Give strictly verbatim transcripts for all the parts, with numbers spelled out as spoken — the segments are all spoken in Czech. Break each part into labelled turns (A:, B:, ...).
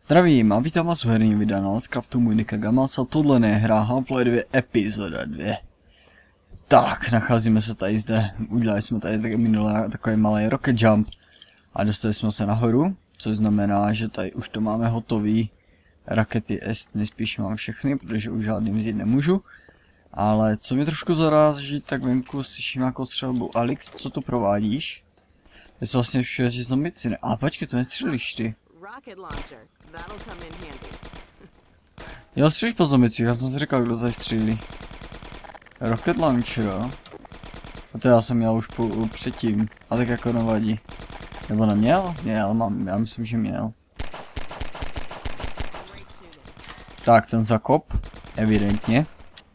A: Zdravím a vítám vás u herní videa na Lovecraftu, můj Nika Gamas a tohle je hra Half-Life dva epizoda dvě. Tak, nacházíme se tady zde, udělali jsme tady tak minulé takový malý rocket jump a dostali jsme se nahoru, což znamená, že tady už to máme hotový. Rakety S nejspíš mám všechny, protože už žádným vzít nemůžu. Ale co mě trošku zaráží, tak venku slyším nějakou střelbu. Alex, co tu provádíš? Je to vlastně všude z zombici, ne? Ale počkej, to nestřelíš ty. Jo, střílíš po zombicích, já jsem si říkal, kdo tady střílí. Rocket launcher, jo? A to já jsem měl už po, předtím, a tak jako nevadí. Nebo neměl? Měl, mám, já myslím, že měl. Tak, ten zakop, evidentně.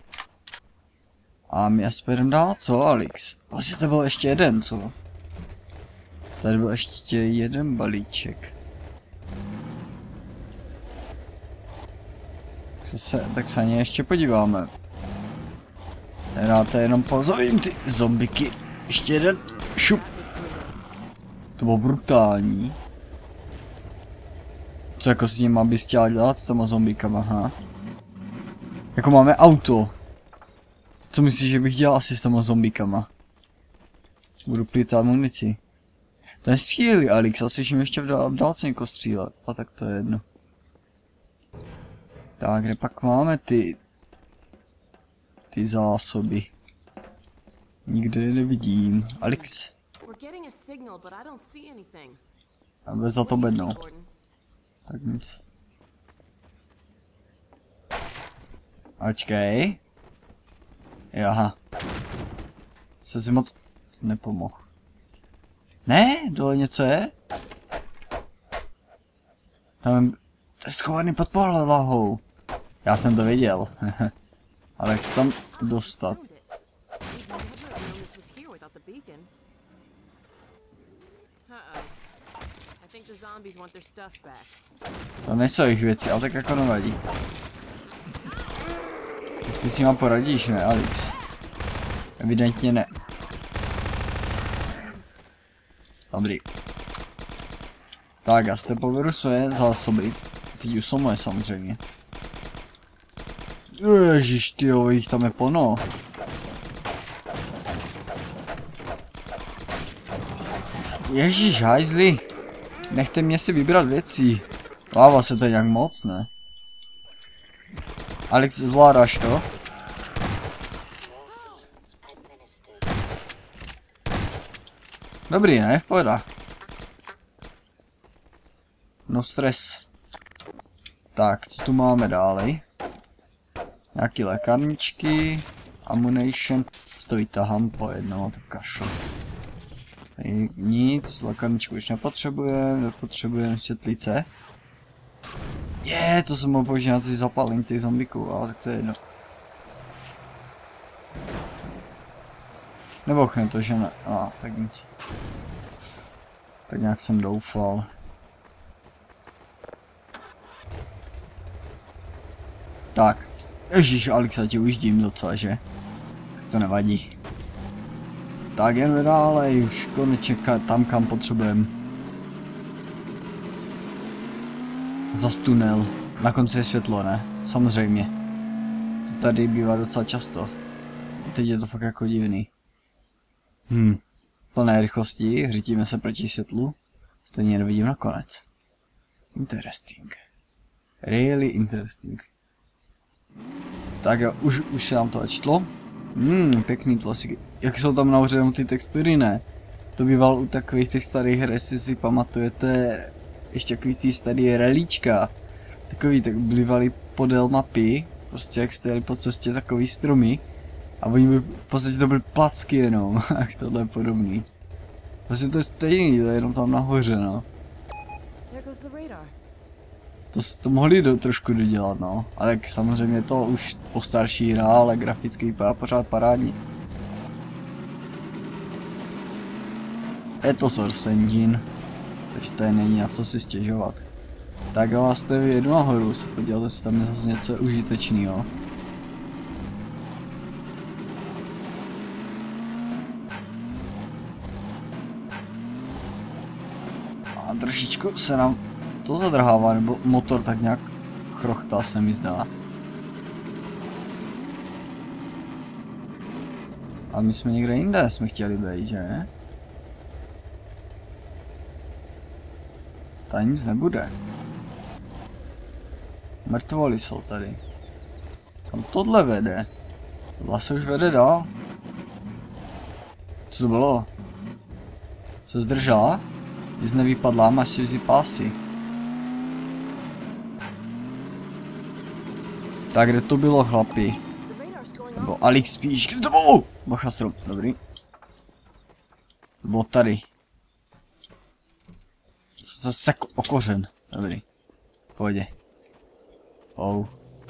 A: A my asi půjdeme dál, co, Alex? Vlastně to byl ještě jeden, co? Tady byl ještě jeden balíček. Co se, tak se na ně ještě podíváme. Dáte jenom pozorím ty zombiky. Ještě jeden. Šup. To bylo brutální. Co jako s ním bys chtěla dělat s těma zombikama, ha? Jako máme auto. Co myslíš, že bych dělal asi s těma zombikama? Budu plýtat munici. To nestřílí, Alex, a slyším ještě v, dál, v dálce někoho střílet. A tak to je jedno. Tak, kde pak máme ty... Ty zásoby. Nikde je nevidím. Alex. A bez za to bednou. Tak nic. Ačkej. Jaha. Se si moc nepomohl. Ne, dole něco je? Tam to je schovaný pod pohlavou. Já jsem to viděl. Ale jak se tam dostat? To nejsou jejich věci, ale tak jako nevadí. Ty si s nima poradíš, ne, Alex? Evidentně ne. Dobrý. Tak, já jste pověru své zásoby. Teď už jsou moje samozřejmě. Ježiš, tyjo, jich tam je plno. Ježiš, hajzli. Nechte mě si vybrat věcí. Láva se to nějak moc, ne? Alex, zvládáš to? Dobrý, ne? Pohoda. No stres. Tak, co tu máme dále? Nějaký lékárničky, ammunition, to vytahám po jednou, tak kašlu. Tady nic, lékárničku už nepotřebujeme, nepotřebujeme světlice. Je, to jsem mohl použít na ty zapalení těch zombiků, ale tak to je jedno. Nebochne to, že ne, a tak nic. Tak nějak jsem doufal. Tak. Ježíš, Alex, já ti ujíždím docela, že? To nevadí. Tak jen dále, už konečně tam, kam potřebujeme. Zas tunel. Na konci je světlo, ne? Samozřejmě. To tady bývá docela často. Teď je to fakt jako divný. Hm. Plné rychlosti, řítíme se proti světlu. Stejně nevidím nakonec. Interesting. Really interesting. Tak jo, už, už se nám to čtlo. Hmm, pěkný tlasiky. Jak jsou tam nahoře ty textury, ne? To býval u takových těch starých her, jestli si pamatujete, ještě takový ty starý relíčka. Takový, tak bývaly podél mapy, prostě jak stojali po cestě takový stromy. A oni by, v podstatě to byly placky jenom, jak tohle je podobný. Vlastně to je stejný, to je jenom tam nahoře, no. To, to mohli do, trošku dodělat, no. A tak samozřejmě to už po starší hra, ale graficky vypadá pořád parádně. Je to Source Engine, takže tady není na co si stěžovat. Tak jo, jste jedu nahoru, se podíváte, jestli tam je zase něco užitečného. A trošičku se nám auto zadrhává, nebo motor tak nějak chrochtá, se mi zdá. A my jsme někde jinde, jsme chtěli být, že? Tady nic nebude. Mrtvoly jsou tady. Kam tohle vede? Tohle se už vede dál. Co to bylo? Se zdržela? Když nevypadla, máš si vzít pásy. Tak kde to bylo, chlapi? Nebo Alex spíš, kde to bylo? Bacha strom, dobrý. To bylo tady. Zase o kořen, dobrý. Pohodě. Oh.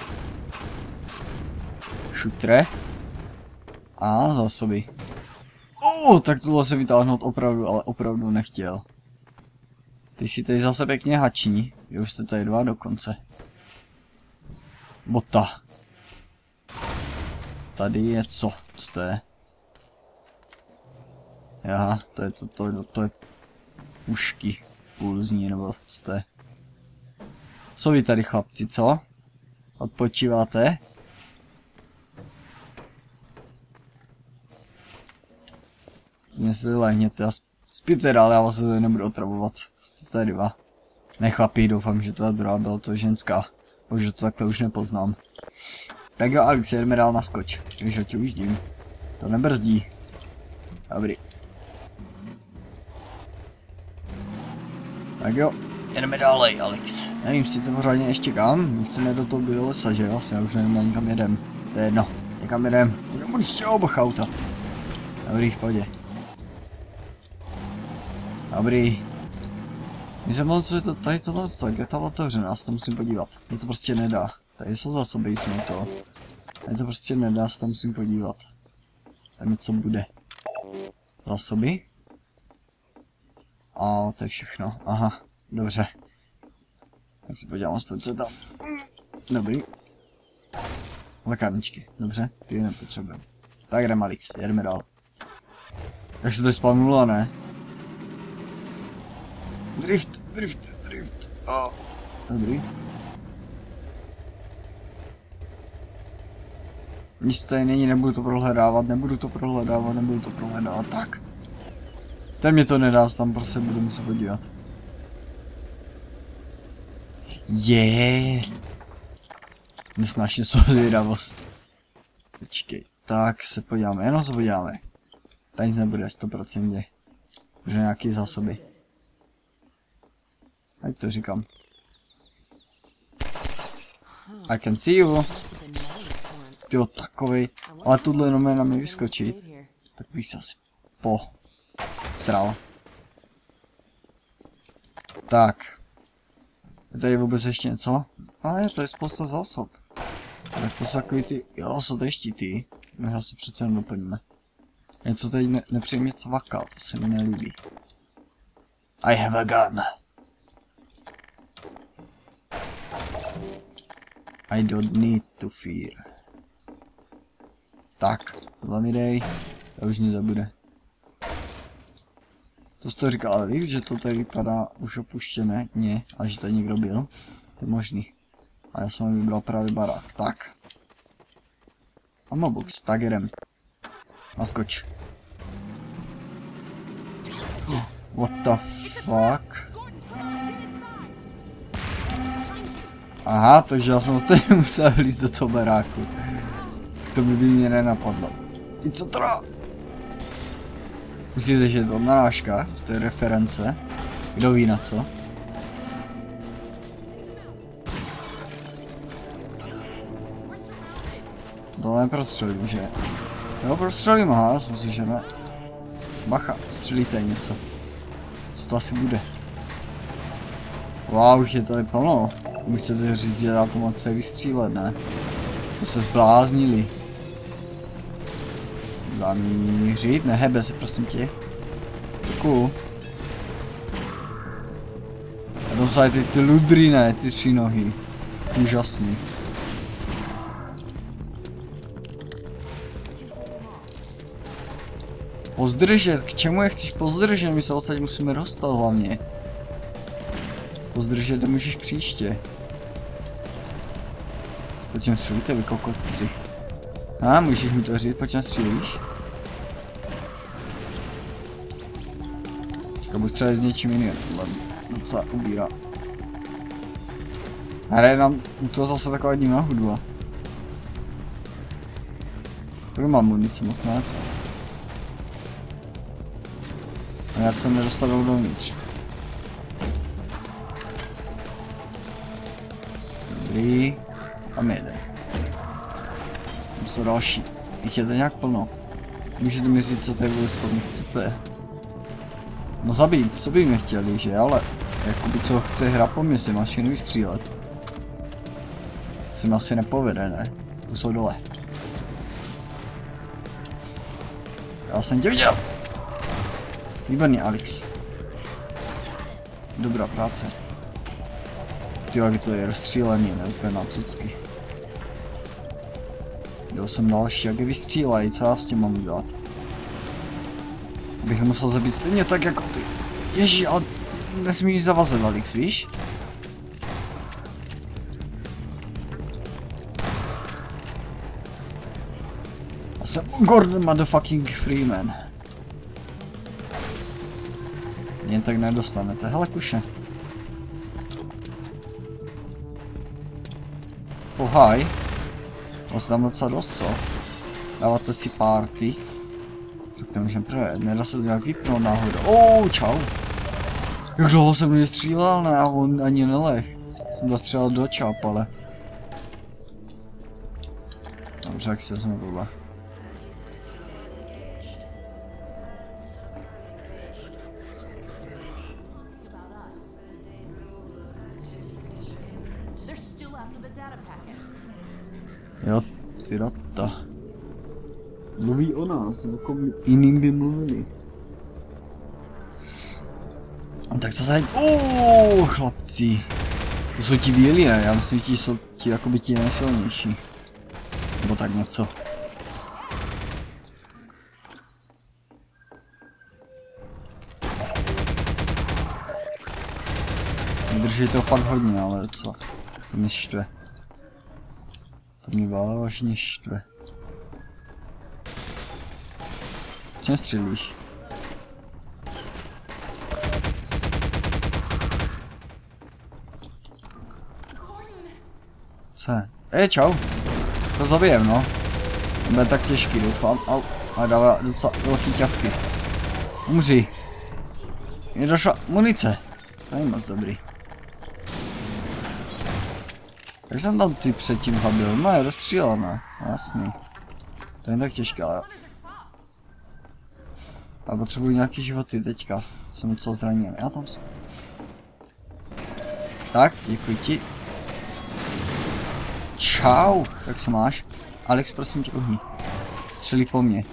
A: Šutre. A zásoby. Oh, tak tohle se vytáhnout opravdu, ale opravdu nechtěl. Ty si tady zase pěkně hační. Vy už jste tady dva dokonce. Bota. Tady je co? Co to je? Aha, to je to, to, to, to je pušky pulzní, nebo co to je? Co vy tady, chlapci, co? Odpočíváte? Mě se lehněte a spíte dál, já vás tady nebudu otravovat. Jste tady dva. Ne, chlapí, doufám, že ta druhá byla to ženská. Bože, to takhle už nepoznám. Tak jo, Alex, jdeme dál na skoč. Když ho ti už dím. To nebrzdí. Dobrý. Tak jo, jdeme dále, Alex. Nevím sice pořádně ještě kam. My chceme do toho do lesa, že jo? Asi já už nevím, ani kam jedem. To je jedno. Někam jedem. Budeme ještě oba auta. Dobrý, pohodě. Dobrý. My se moc, co je to, tady tohle, jak je tam otevřené, já se tam musím podívat. Mě to prostě nedá. Tady jsou zásoby, jsme to. Tady to prostě nedá, se tam musím podívat. Tady mi co bude. Zásoby? A to je všechno, aha, dobře. Tak si podívám aspoň, co je tam. Dobrý. Lékárničky, dobře, ty je nepotřebujeme. Tak jdeme, Alex, jedeme dál. Jak se to spavnulo, ne? Drift, drift, drift. Oh. Dobrý. Nic tady není, nebudu to prohledávat, nebudu to prohledávat, nebudu to prohledávat, tak. Zde mě to nedá, tam prostě budu muset podívat. Je. Nesnáším svou zvědavost. Počkej, tak se podíváme, jenom se podíváme. Tady nic nebude, sto procent. Možná nějaký zásoby. Jak to říkám. I can see you. Tyjo, takovej. Ale tuhle jenom je na mě vyskočit. Tak bych se asi po sral. Tak. Je tady vůbec ještě něco? Ale to je spousta zásob. Tak to jsou takový ty... Jo, jsou tady štíty. Možná se přece jen doplníme. Něco tady ne nepříjemně cvaká, to se mi nelíbí. I have a gun. I don't need to fear. Tak, tohle mi dej, to už nic nebude. To jsi to říkal, ale víš, že to tady vypadá už opuštěné? Ne, ale že tady někdo byl? To je možný. A já jsem vybral právě barák. Tak. Ammobox, tak jdem. Naskoč. What the fuck? Aha, takže já jsem stejně musel vlízt do toho baráku. To by mě nenapadlo. I co teda? Myslíte, že je to narážka? To je reference? Kdo ví na co? Tohle neprostřelím, že? Jo, prostřelím, aha, já jsem si, že ne. Bacha, střelíte něco. Co to asi bude? Wow, už je tady plno. Vy chcete říct, že dá to moc vystřílet, ne? Jste se zbláznili. Zamířit? Nehebe se, prosím tě. Děkuju. A to jsou ty, ty ludry, ne? Ty tři nohy. Úžasný. Pozdržet? K čemu je chceš pozdržet? My se odsaď musíme dostat hlavně. Pozdržet nemůžeš příště. Proč střílíte vy kokotci? A, můžeš mi to říct, proč střílíš? Teďka budu střelit s něčím jiným, tohle docela ubírá. Hraje nám u toho zase taková divná hudba. Kdo mám munici, moc ne, co? A já jsem nedostavil dovnitř. Dobrý. Tam jede. Tam jsou další. Jich je to nějak plno. Můžete mi říct, co tady vůbec po mně chcete? No zabít, co by mě chtěli, že? Ale jakoby co chce hra po mě, si máš všechny vystřílet. Se mi asi nepovede, ne? Tu jsou dole. Já jsem tě viděl! Výborně, Alex. Dobrá práce. Tyjo, jak to je rozstřílený, ne? Úplně na cucky. Jel jsem další, jak je vystřílejí, co já s tím mám udělat? Bych musel zabít stejně tak jako ty. Ježí, ale ty nesmíš zavazet, Alex, víš? Já jsem Gordon motherfucking Freeman. Jen tak nedostanete, hele kuše. Oh hi. Vás tam docela dost, co? Dáváte si party. Tak to můžeme projet, nedá se to nějak vypnout náhodou. Oh, čau. Jak dlouho jsem mě střílel, ne, a on ani neleh. Jsem dostřelil do čáp, ale. Dobře, jak si vezmu tohle. Jo, ty data. Mluví o nás, nebo komu jiným by mluvili. A tak co se... Uuuu, chlapci. To jsou ti bílí, ne? Já myslím, že ti jsou ti jakoby ti nejsilnější. Nebo tak něco. Vydrží to fakt hodně, ale co? To mě štve. To mě vážně štve. Čem střílíš? Co je? Ej, čau. To zabijem, no. To bude tak těžký, doufám. Au. A dává docela velký ťavky. Umři. Mně došla munice. To je moc dobrý. Jak jsem tam ty předtím zabil? No je rozstřílel, ne? Jasný. To je tak těžké, ale... A potřebuji nějaký životy teďka. Jsem docela zraněn. Já tam jsem. Tak, děkuji ti. Čau, jak se máš? Alex, prosím tě, uhni. Střelí po mně.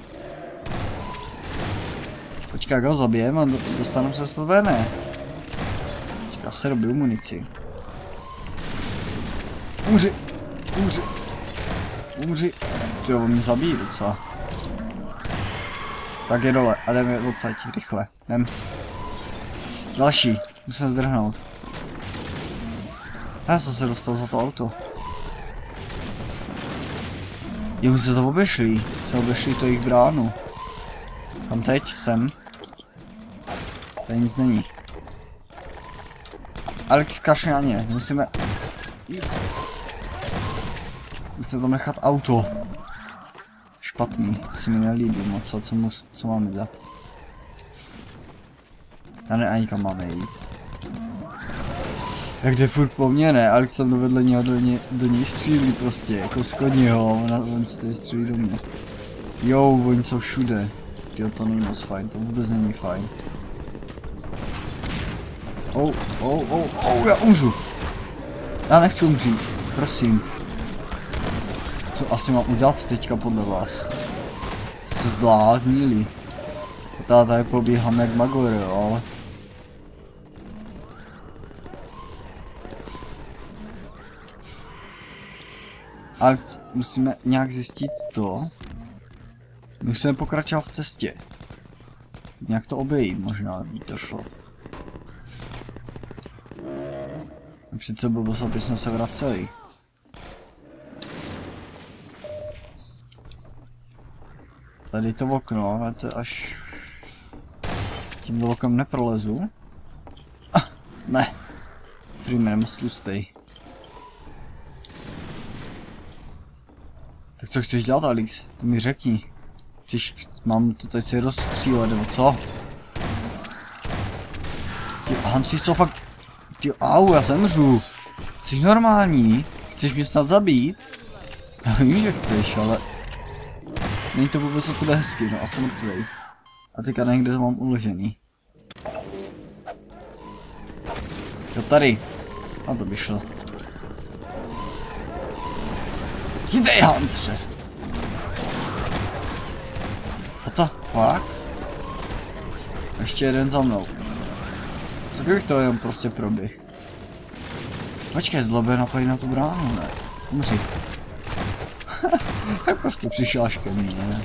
A: Počkej, jak ho zabijem a dostanu se z toho ven. Já se dobiju munici. Umři, umři, umři. Ty jo, on mě zabíjí docela. Tak je dole a jdeme odsaď, rychle, jdem. Další, musím zdrhnout. Já jsem se dostal za to auto. Jo, my se to obešli, se obešli to jejich bránu. Tam teď, sem. Tady nic není. Alex, kašli na ně, musíme jít. Musíme tam nechat auto. Špatný, si mi nelíbí moc, co, co, mus, co máme dělat. Já ne, ani kam máme jít. Jak jde furt po mně, ne? Alex tam dovedle něho do, ně, do něj střílí prostě, jako z něho, on, on se střílí do mě. Jo, oni jsou všude. Tyjo, to není moc fajn, to vůbec není fajn. Oh, oh, oh, oh, já umřu. Já nechci umřít, prosím. Co asi mám udělat teďka podle vás? Se zbláznili. Tady tady pobíhám jak magor, jo, ale... Ale musíme nějak zjistit to. Musíme pokračovat v cestě. Nějak to obejít možná, by to šlo. Přece blbost, aby jsme se vraceli. Tady to okno, ale to až... Tímhle oknem neprolezu. Ah, ne. Freeman slustej. Tak co chceš dělat, Alex? To mi řekni. Chceš, mám to tady si rozstřílet, nebo co? Ty Hantři, co fakt... Ty, au, já zemřu. Jsi normální? Chceš mě snad zabít? Já vím, že chceš, ale... Není to vůbec to hezky, no a jsem mrtvej. A teďka někde to mám uložený. Jo, tady. A to by šlo. Jde, Hantře. What the fuck? Ještě jeden za mnou. Co kdybych to jenom prostě proběh? Počkej, tohle bude napojit na tu bránu, ne? Umři. Tak prostě přišel až ke mně, ne?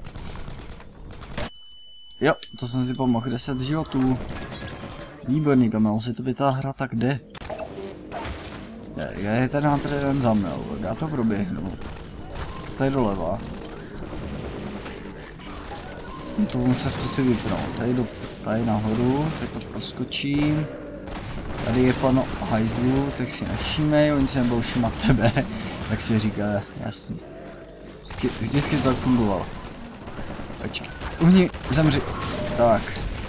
A: Jo, to jsem si pomohl, deset životů. Výborný, Kamil, si to by ta hra tak jde. Je, je ten Hunter jeden za mnou, já to proběhnu. Tady doleva. To budu se zkusit vypnout. Tady, do, tady nahoru, teď to poskočím. Tady je plno hajzlů, tak si nevšímej, oni se nebudou všímat tebe. Tak si říká, jasný. Vždycky, vždycky to tak fungovalo. Počkej, uhni, zemři. Tak.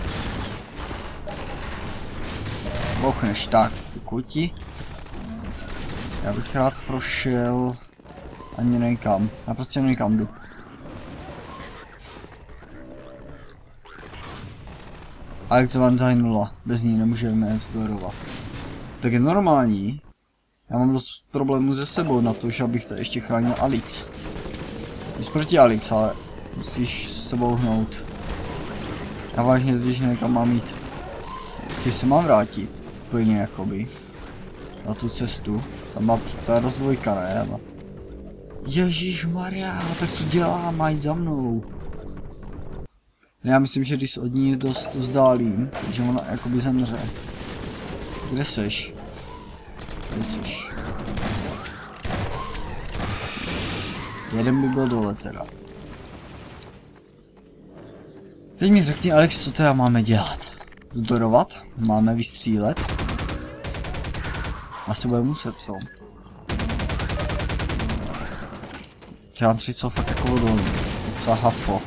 A: Bouchneš, tak, kuti. Já bych rád prošel ani někam. Já prostě někam jdu. Alex Van zahynula, bez ní nemůžeme vzdorovat. Tak je normální. Já mám dost problémů se sebou na to, že abych to ještě chránil Alex. Jsi proti Alex, ale musíš s sebou hnout. Já vážně totiž někam mám jít. Jestli se mám vrátit, úplně jakoby. Na tu cestu. Tam má ta rozdvojka, ne? Ježišmarja, tak co dělá, má jít za mnou. Já myslím, že když se od ní dost vzdálím, že ona jakoby zemře. Kde seš? Kde seš? Jeden by byl dole teda. Teď mi řekni, Alex, co teda máme dělat? Dodorovat? Máme vystřílet? Asi bude muset, co? Já tři co fakt jako odolný. Docela hafo.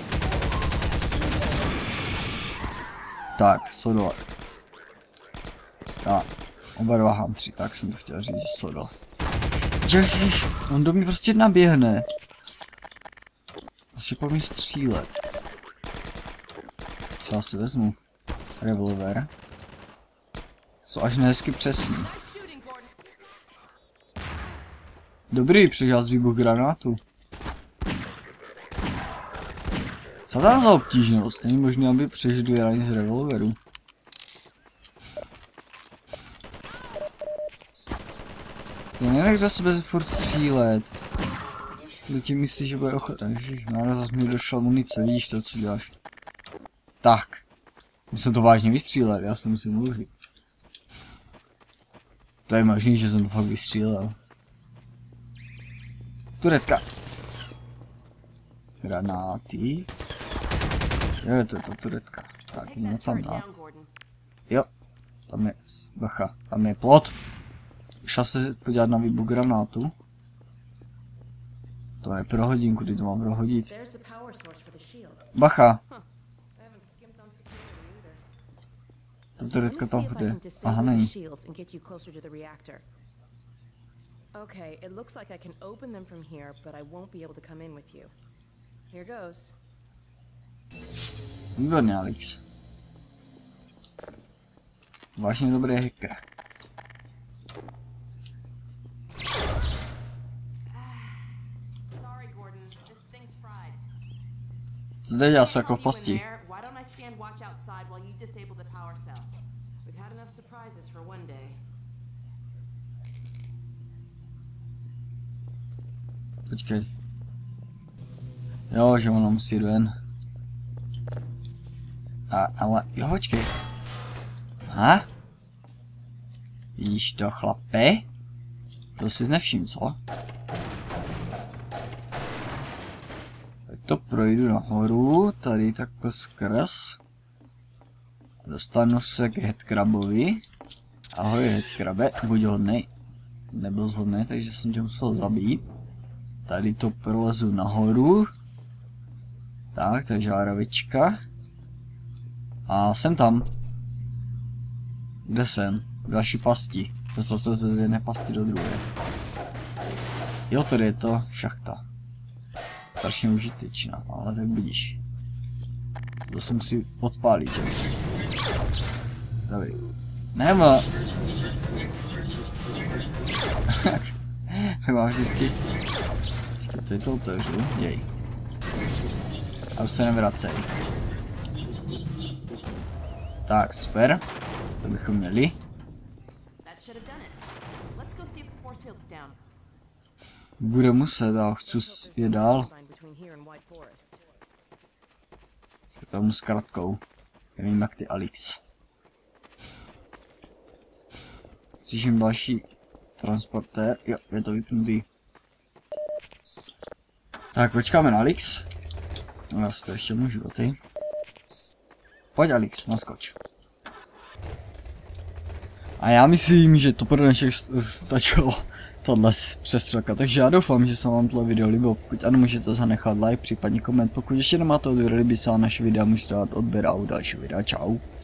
A: Tak, jsou dole. Tak, oba dva hamři, tak jsem to chtěl říct, že jsou dole. Ježiš, on do mě prostě naběhne. Asi po mě střílet. Co já si vezmu? Revolver. Jsou až nehezky přesný. Dobrý, přežil z výbuch granátu. Co to za obtížnost? Není možné, aby přežil dvě rány z revolveru. Já nevím, kdo se bez furt střílet. Kdo ti myslí, že bude ochota? Ježišmarja, zase mi došla munice, vidíš to, co děláš. Tak. Musím to vážně vystřílet, já se musím mluvit. To je možný, že jsem to fakt vystřílel. Turetka. Granáty. Jo, to je to turetka. Tak, no tam dá. Jo. Tam je, bacha, tam je plot. Šel se podívat na výbuch granátu. To je pro hodinku, kdy to mám prohodit. Bacha. Ta turetka tam jde. Aha, není.
B: Okay, it looks like I can open them from here, but I won't be able to come in with you. Here goes.
A: Výborně, Alex. Vážně dobrý hacker.
B: Sorry, Gordon. This thing's fried.
A: Co zde dělá se jako v pasti?
B: Why don't I stand watch outside while you disable the power cell? We've had enough surprises for one day.
A: Počkej. Jo, že ono musí ven. A, ale, jo, počkej. Ha? Vidíš to, chlape? To si nevšim, co? Tak to projdu nahoru, tady takhle skrz. Dostanu se k headcrabovi. Ahoj headcrabe, buď hodnej. Nebyl hodnej, takže jsem tě musel zabít. Tady to prolezu nahoru. Tak, to je žárovička. A jsem tam. Kde jsem? Další pasti. Dostal jsem se z jedné pasti do druhé. Jo, tady je to šachta. Strašně užitečná, ale tak budíš. To se musí odpálit, že? Tady. Nema. Máš vždycky. Počkej, to je to otevřu. Jej. A už se nevracej. Tak, super. To bychom měli. Bude muset, a chci je dál. Je tomu s kratkou. Nevím jak ty Alex. Slyším další transportér. Jo, je to vypnutý. Tak, počkáme na Alex. No já si to ještě můžu, ty. Pojď Alex, naskoč. A já myslím, že to pro dnešek stačilo tohle přestřelka, takže já doufám, že se vám tohle video líbilo. Pokud ano, můžete zanechat like, případně koment. Pokud ještě nemáte odběr, kdyby se vám naše videa, můžete dát odběr a u dalšího videa. Čau.